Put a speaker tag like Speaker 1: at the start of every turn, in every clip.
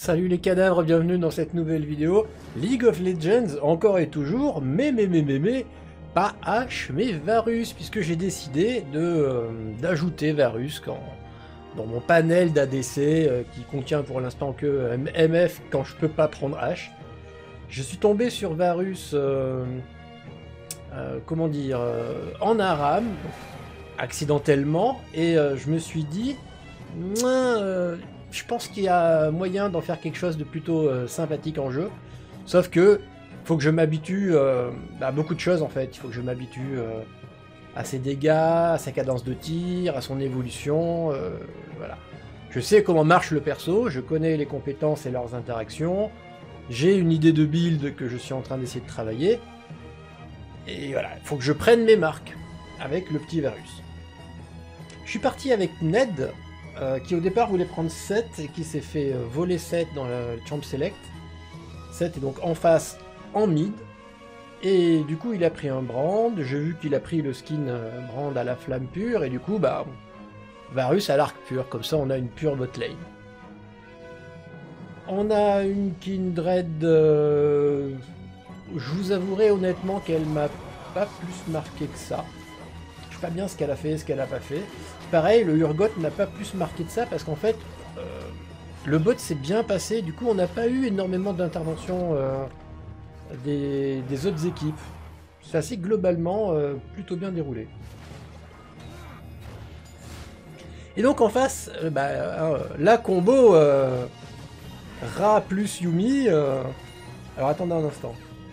Speaker 1: Salut les cadavres, bienvenue dans cette nouvelle vidéo. League of Legends, encore et toujours, mais, pas Ashe, mais Varus, puisque j'ai décidé d'ajouter Varus dans mon panel d'ADC, qui contient pour l'instant que MF quand je peux pas prendre Ashe. Je suis tombé sur Varus, comment dire, en Aram, accidentellement, et je me suis dit, je pense qu'il y a moyen d'en faire quelque chose de plutôt sympathique en jeu. Sauf que faut que je m'habitue à beaucoup de choses en fait. Il faut que je m'habitue à ses dégâts, à sa cadence de tir, à son évolution. Voilà. Je sais comment marche le perso, je connais les compétences et leurs interactions. J'ai une idée de build que je suis en train d'essayer de travailler. Et voilà, il faut que je prenne mes marques avec le petit Varus. Je suis parti avec Ned, qui au départ voulait prendre 7 et qui s'est fait voler 7 dans le Champ Select. 7 est donc en face, en mid. Et du coup il a pris un Brand, j'ai vu qu'il a pris le skin Brand à la flamme pure, et du coup bah Varus à l'arc pur, comme ça on a une pure bot lane. On a une Kindred, je vous avouerai honnêtement qu'elle m'a pas plus marqué que ça. Je sais pas bien ce qu'elle a fait, ce qu'elle a pas fait. Pareil, le Urgot n'a pas plus marqué de ça parce qu'en fait, le bot s'est bien passé. Du coup, on n'a pas eu énormément d'interventions des autres équipes. C'est assez globalement plutôt bien déroulé. Et donc en face, la combo Ra plus Yuumi. Alors attendez un instant.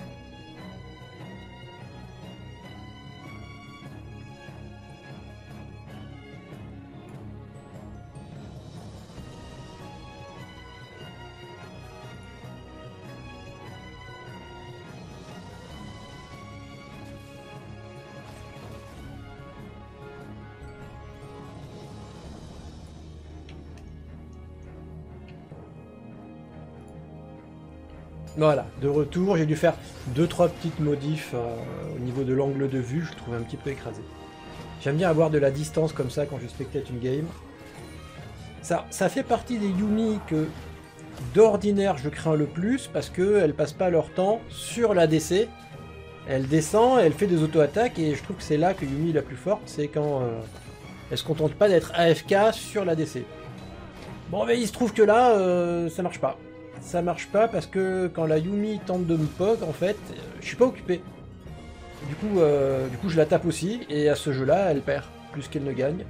Speaker 1: Voilà, de retour, j'ai dû faire 2-3 petites modifs au niveau de l'angle de vue, je le trouve un petit peu écrasé. J'aime bien avoir de la distance comme ça quand je spectate une game. Ça fait partie des Yuumi que d'ordinaire je crains le plus parce qu'elles passent pas leur temps sur l'ADC. Elle descend, elle fait des auto-attaques et je trouve que c'est là que Yuumi est la plus forte, c'est quand elle se contente pas d'être AFK sur l'ADC. Bon mais il se trouve que là, ça marche pas. Ça marche pas parce que quand la Yuumi tente de me poke, en fait, je suis pas occupé. Du coup, je la tape aussi, et à ce jeu-là, elle perd, plus qu'elle ne gagne.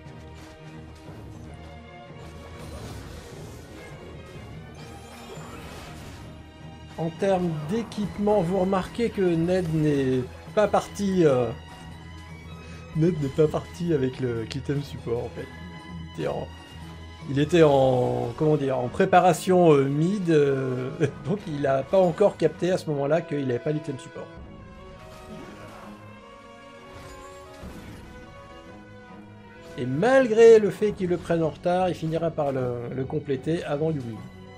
Speaker 1: En termes d'équipement, vous remarquez que Ned n'est pas parti... Ned n'est pas parti avec le Kitem Support, en fait. Il était en, comment dire, en préparation mid, donc il n'a pas encore capté à ce moment-là qu'il n'avait pas l'item support. Et malgré le fait qu'il le prenne en retard, il finira par le compléter avant Yuumi.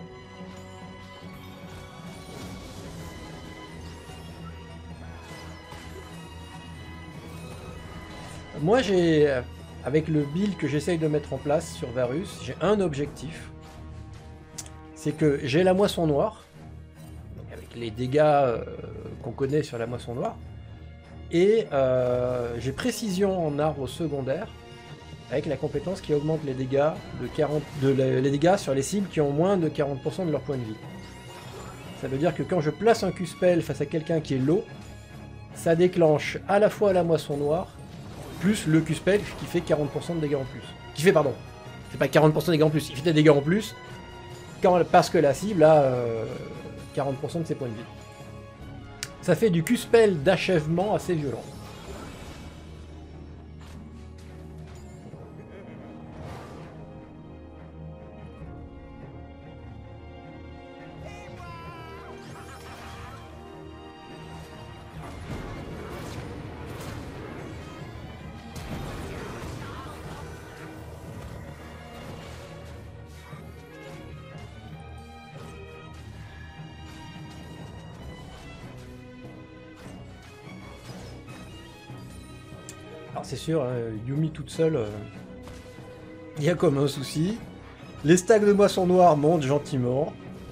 Speaker 1: Moi avec le build que j'essaye de mettre en place sur Varus, j'ai un objectif. C'est que j'ai la moisson noire, donc avec les dégâts qu'on connaît sur la moisson noire, et j'ai précision en arbre secondaire, avec la compétence qui augmente les dégâts, les dégâts sur les cibles qui ont moins de 40% de leur point de vie. Ça veut dire que quand je place un Q-spell face à quelqu'un qui est low, ça déclenche à la fois la moisson noire, plus le Q-spell qui fait 40% de dégâts en plus. Qui fait, pardon, c'est pas 40% de dégâts en plus, il fait des dégâts en plus parce que la cible a 40% de ses points de vie. Ça fait du Q-spell d'achèvement assez violent. Alors c'est sûr, hein, Yuumi toute seule, il y a comme un souci. Les stacks de moisson noire montent gentiment.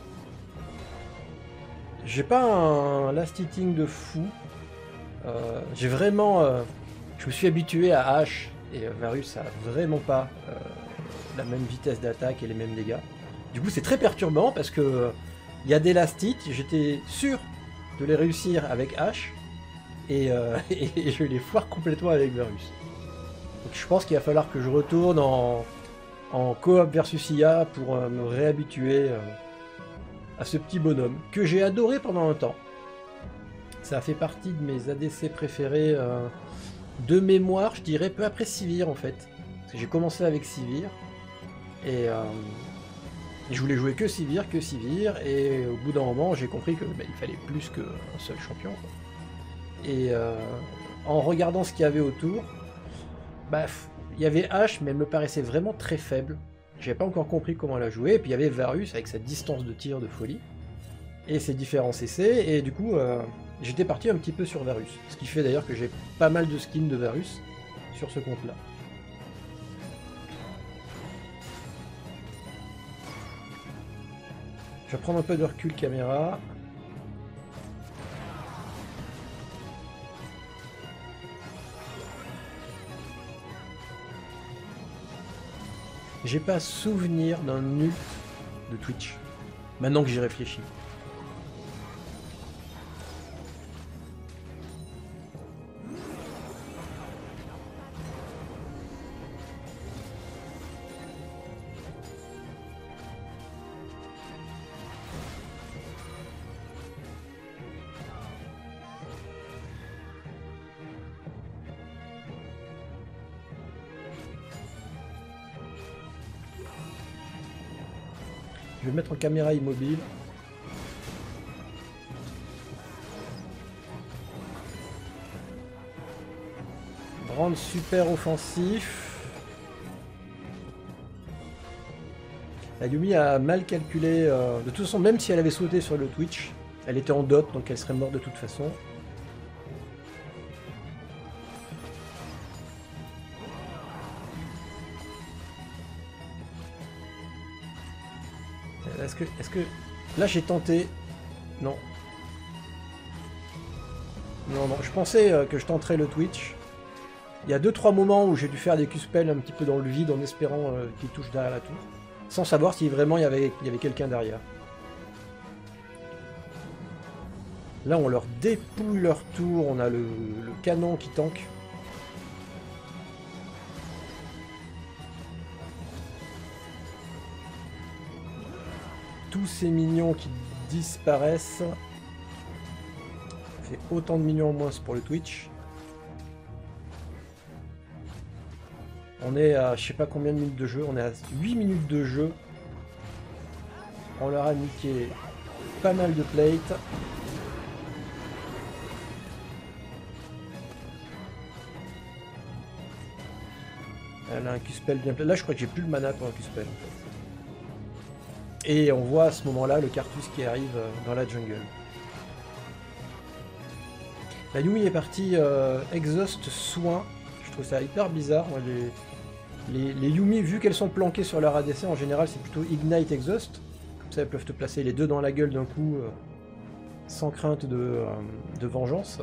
Speaker 1: J'ai pas un last hitting de fou. J'ai vraiment... je me suis habitué à H, et Varus a vraiment pas la même vitesse d'attaque et les mêmes dégâts. Du coup c'est très perturbant parce que il y a des last hits, j'étais sûr de les réussir avec H, et, et je les foire complètement avec Varus. Donc je pense qu'il va falloir que je retourne en coop versus IA pour me réhabituer à ce petit bonhomme, que j'ai adoré pendant un temps. Ça a fait partie de mes ADC préférés de mémoire, je dirais, peu après Sivir en fait. Parce que j'ai commencé avec Sivir, et je voulais jouer que Sivir, et au bout d'un moment j'ai compris que il fallait plus qu'un seul champion, quoi. Et en regardant ce qu'il y avait autour, il y avait H, mais elle me paraissait vraiment très faible. J'avais pas encore compris comment la jouer, et puis il y avait Varus avec sa distance de tir de folie, et ses différents CC, et du coup j'étais parti un petit peu sur Varus. Ce qui fait d'ailleurs que j'ai pas mal de skins de Varus sur ce compte-là. Je vais prendre un peu de recul caméra. J'ai pas souvenir d'un ult de Twitch, maintenant que j'y réfléchis. Je vais mettre en caméra immobile. Brand super offensif. La Yuumi a mal calculé. De toute façon, même si elle avait sauté sur le Twitch, elle était en dot, donc elle serait morte de toute façon. Est-ce que... Là j'ai tenté... Non. Non, je pensais que je tenterais le Twitch. Il y a 2-3 moments où j'ai dû faire des Q-spells un petit peu dans le vide en espérant qu'il touche derrière la tour. Sans savoir si vraiment il y avait quelqu'un derrière. Là on leur dépouille leur tour, on a le canon qui tank. Tous ces minions qui disparaissent. Ça fait autant de minions en moins pour le Twitch. On est à je sais pas combien de minutes de jeu, on est à 8 minutes de jeu. On leur a niqué pas mal de plates. Elle a un Q-spell bien plein. Là je crois que j'ai plus le mana pour un Q-spell en fait. Et on voit à ce moment-là le Carthus qui arrive dans la jungle. La Yuumi est partie exhaust soin. Je trouve ça hyper bizarre. Moi, les Yuumi, vu qu'elles sont planquées sur leur ADC, en général c'est plutôt Ignite Exhaust. Comme ça elles peuvent te placer les deux dans la gueule d'un coup sans crainte de vengeance.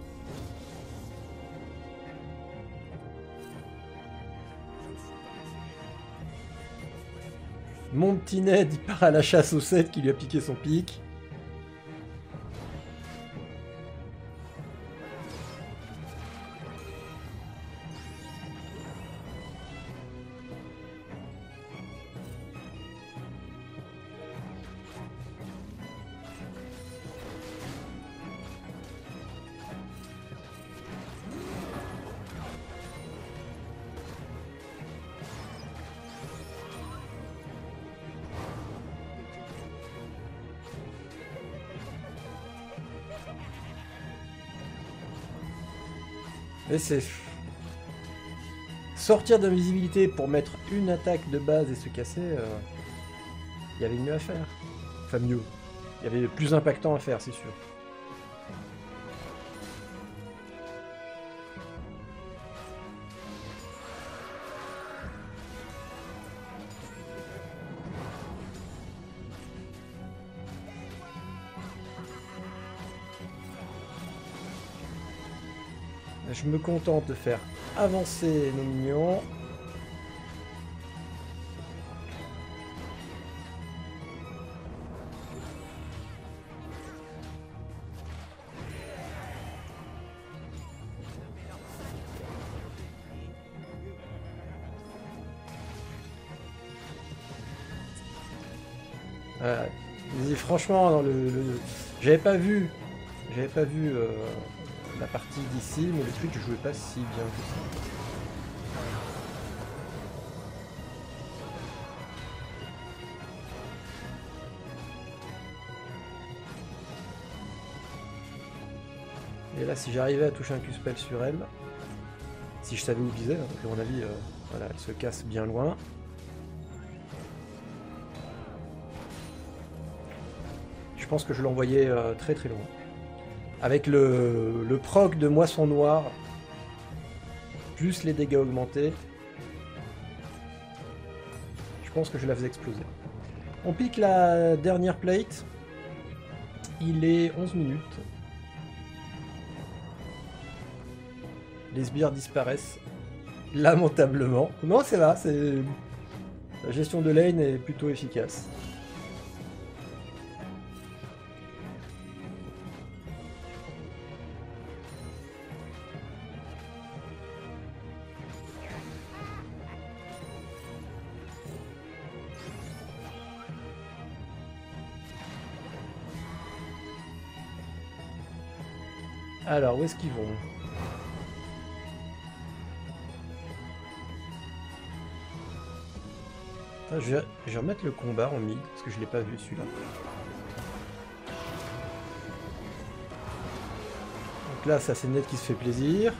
Speaker 1: Mon petit Ned, il part à la chasse au 7 qui lui a piqué son pic. Mais c'est... Sortir d'invisibilité pour mettre une attaque de base et se casser, il y avait mieux à faire. Enfin mieux. Il y avait plus impactant à faire, c'est sûr. Je me contente de faire avancer nos minions. Franchement, dans j'avais pas vu la partie d'ici, mais le truc je jouais pas si bien que ça. Et là, si j'arrivais à toucher un Q-spell sur elle, si je savais où viser, hein, parce qu'à mon avis, voilà, elle se casse bien loin. Je pense que je l'envoyais très très loin. Avec le proc de moisson noire, plus les dégâts augmentés, je pense que je la faisais exploser. On pique la dernière plate. Il est 11 minutes. Les sbires disparaissent lamentablement. Non, c'est là, la gestion de lane est plutôt efficace. Alors, où est-ce qu'ils vont? Attends, je vais remettre le combat en mid, parce que je l'ai pas vu celui-là. Donc là, c'est assez net qui se fait plaisir.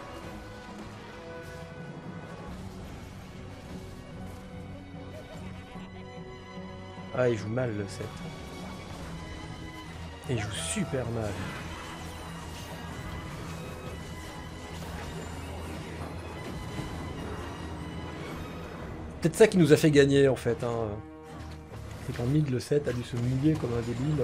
Speaker 1: Ah, il joue mal le 7. Et il joue super mal. Peut-être ça qui nous a fait gagner en fait. Hein. C'est qu'en mid le 7 a dû se mouiller comme un débile.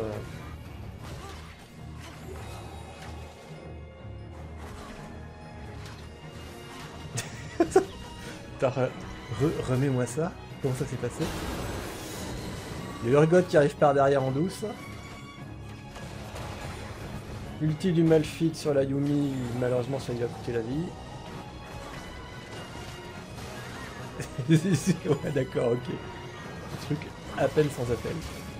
Speaker 1: Remets-moi ça. Comment ça s'est passé? Le Urgot qui arrive par derrière en douce. Ulti du Malphite sur la Yuumi, malheureusement ça lui a coûté la vie. Ouais, d'accord, ok. Un truc à peine sans appel.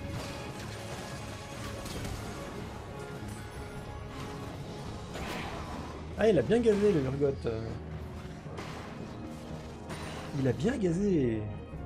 Speaker 1: Ah, il a bien gazé le Urgot. Il a bien gazé.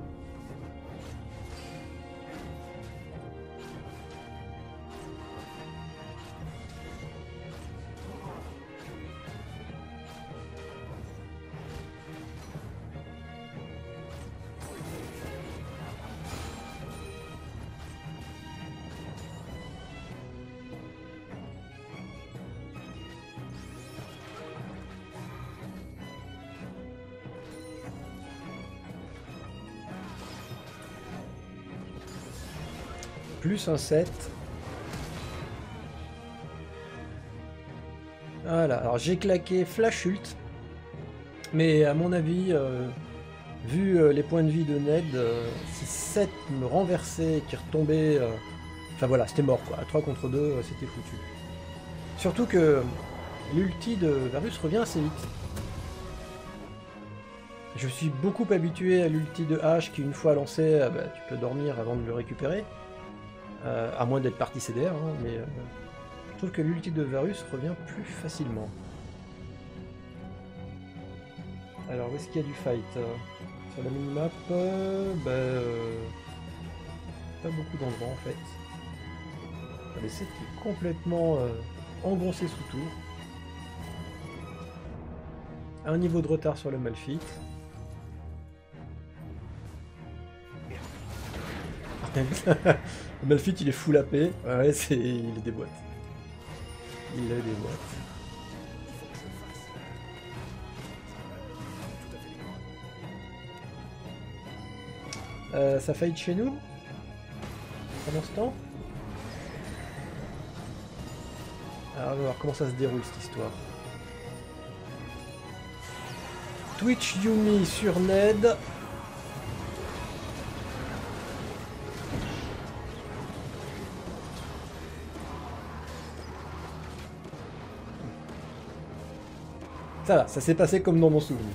Speaker 1: Plus un 7. Voilà, alors j'ai claqué Flash Ult. Mais à mon avis, vu les points de vie de Ned, si 7 me renversait et qu'il retombait... Enfin voilà, c'était mort quoi. À 3 contre 2, c'était foutu. Surtout que l'ulti de Varus revient assez vite. Je suis beaucoup habitué à l'ulti de H qui, une fois lancé, bah, tu peux dormir avant de le récupérer. À moins d'être parti CDR, hein, mais je trouve que l'ulti de Varus revient plus facilement. Alors, où est-ce qu'il y a du fight? Sur la minimap, pas beaucoup d'endroits en fait. Le 7 qui est complètement engoncé sous tour. Un niveau de retard sur le Malphite. Le Malphite il est full AP. Ouais, il est des boîtes. Il a des boîtes. Ça fight chez nous pendant ce temps. Alors on va voir comment ça se déroule cette histoire. Twitch Yumi sur Ned. Ça va, ça s'est passé comme dans mon souvenir.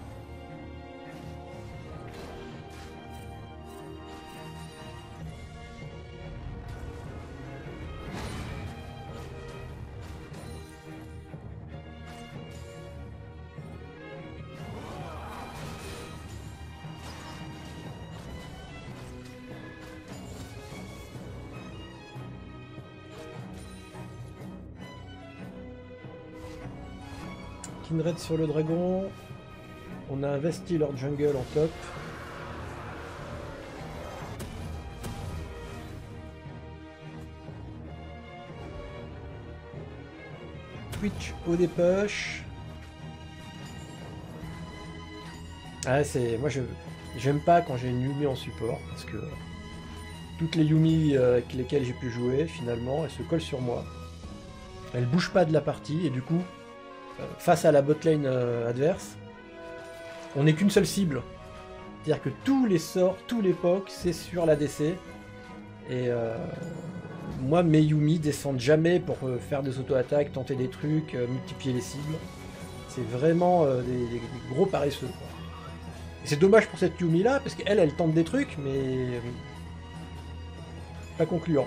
Speaker 1: Kindred sur le dragon. On a investi leur jungle en top. Twitch au dépush. Ah c'est. Moi j'aime pas quand j'ai une Yumi en support parce que toutes les Yumi avec lesquelles j'ai pu jouer finalement elles se collent sur moi. Elles bougent pas de la partie et du coup face à la botlane adverse, on n'est qu'une seule cible. C'est-à-dire que tous les sorts, tous les poks, c'est sur l'ADC. Et moi, mes Yumi descendent jamais pour faire des auto-attaques, tenter des trucs, multiplier les cibles. C'est vraiment des gros paresseux. Quoi. Et c'est dommage pour cette Yumi là, parce qu'elle, elle tente des trucs, mais pas concluant.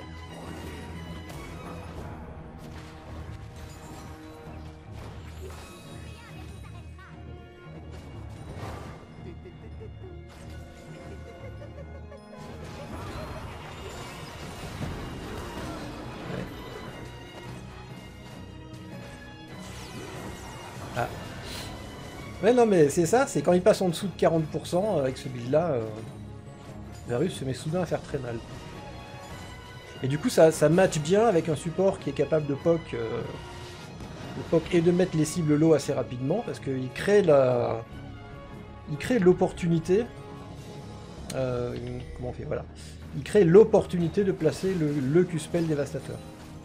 Speaker 1: Ah. Ouais, non, mais c'est ça, c'est quand il passe en dessous de 40% avec ce build-là, Varus se met soudain à faire très mal. Et du coup, ça match bien avec un support qui est capable de poke, et de mettre les cibles low assez rapidement, parce qu'il crée l'opportunité. Comment on fait? Voilà. Il crée l'opportunité de placer le Q-spell dévastateur.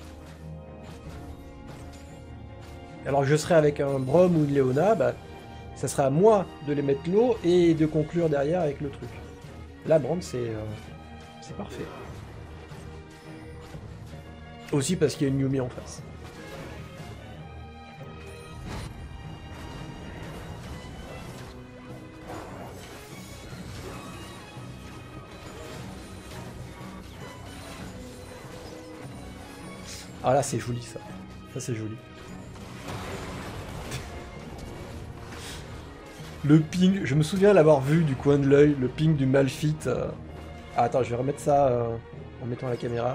Speaker 1: Alors que je serais avec un Braum ou une Leona, bah, ça sera à moi de les mettre low et de conclure derrière avec le truc. Là, Braum, c'est parfait. Aussi parce qu'il y a une Yumi en face. Ah là, c'est joli ça. Ça, c'est joli. Le ping, je me souviens l'avoir vu du coin de l'œil, le ping du Malphite. Ah, attends, je vais remettre ça en mettant la caméra.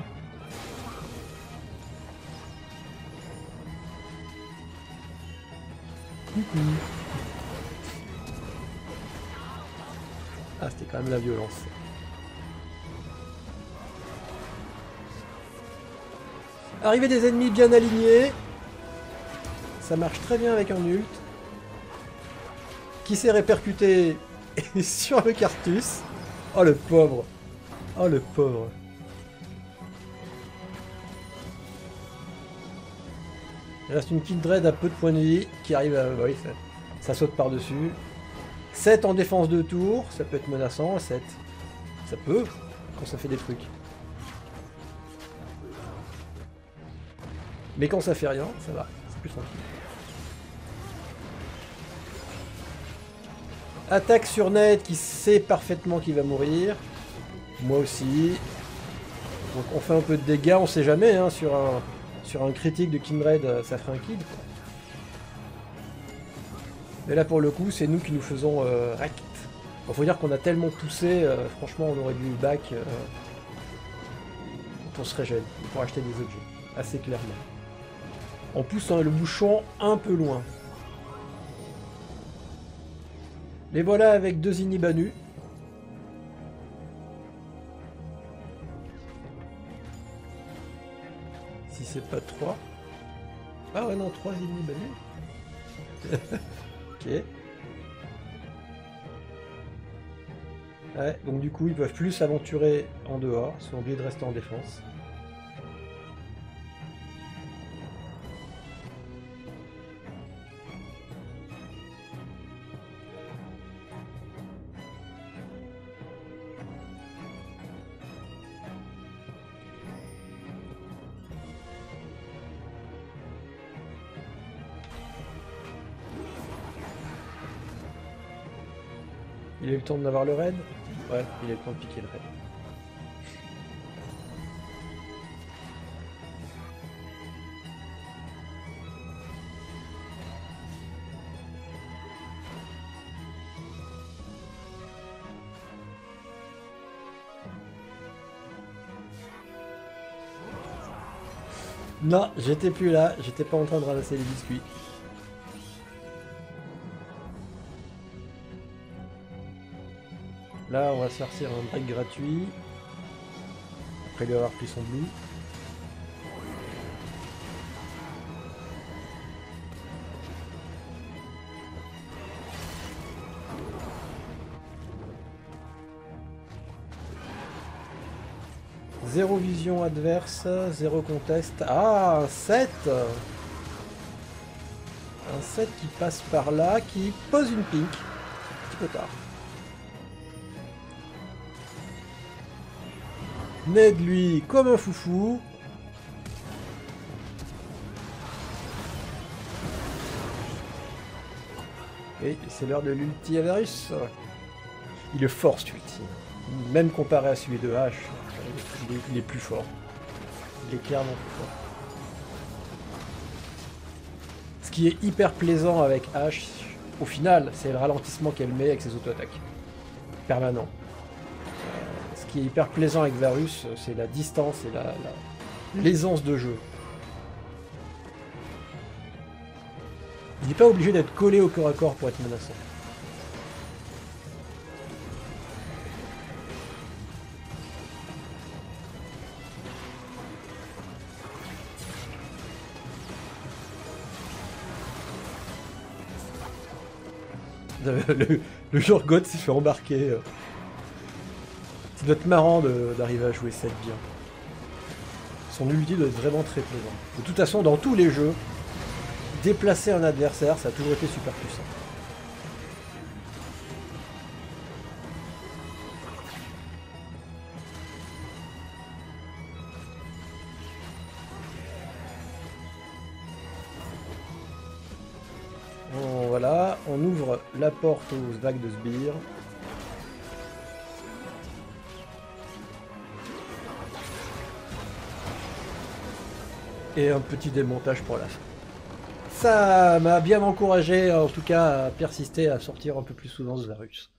Speaker 1: Coucou. Ah, c'était quand même la violence. Arrivée des ennemis bien alignés. Ça marche très bien avec un ult. Qui s'est répercuté sur le Cartus. Oh le pauvre. Oh le pauvre. Il reste une Kindred à peu de points de vie qui arrive à... Oui, ça saute par-dessus. 7 en défense de tour, ça peut être menaçant, 7. Ça peut, quand ça fait des trucs. Mais quand ça fait rien, ça va, c'est plus tranquille. Attaque sur Ned qui sait parfaitement qu'il va mourir. Moi aussi. Donc on fait un peu de dégâts, on sait jamais, hein, sur un critique de Kindred, ça ferait un kill. Quoi. Mais là pour le coup, c'est nous qui nous faisons racket. Bon, faut dire qu'on a tellement poussé, franchement on aurait dû back pour se régénérer, pour acheter des objets, assez clairement. On pousse le bouchon un peu loin. Les voilà avec 2 Inibanu. Si c'est pas 3. Ah ouais non, 3 Inibanu. Ok. Ouais, donc du coup ils peuvent plus s'aventurer en dehors, ils sont obligés de rester en défense. Il a eu le temps d'avoir le raid? Ouais, il a eu le temps de piquer le raid. Non, j'étais plus là, j'étais pas en train de ramasser les biscuits. Là, on va se sortir un break gratuit. Après lui avoir pris son blue. Zéro vision adverse, zéro contest. Ah, un 7! Un 7 qui passe par là, qui pose une pink. Un petit peu tard. Ned, lui, comme un foufou. Et c'est l'heure de l'ulti Avarus. Il est fort, cet ulti. Même comparé à celui de H, il est plus fort. Il est clairement plus fort. Ce qui est hyper plaisant avec H, au final, c'est le ralentissement qu'elle met avec ses auto-attaques. Permanent. Ce qui est hyper plaisant avec Varus, c'est la distance et l'aisance de jeu. Il n'est pas obligé d'être collé au corps à corps pour être menaçant. Le Jorgot s'est fait embarquer. Ça doit être marrant d'arriver à jouer cette bien. Son ulti doit être vraiment très plaisant. De toute façon, dans tous les jeux, déplacer un adversaire, ça a toujours été super puissant. Bon, voilà, on ouvre la porte aux vagues de sbires. Et un petit démontage pour la fin. Ça m'a bien encouragé, en tout cas, à persister, à sortir un peu plus souvent ce Varus.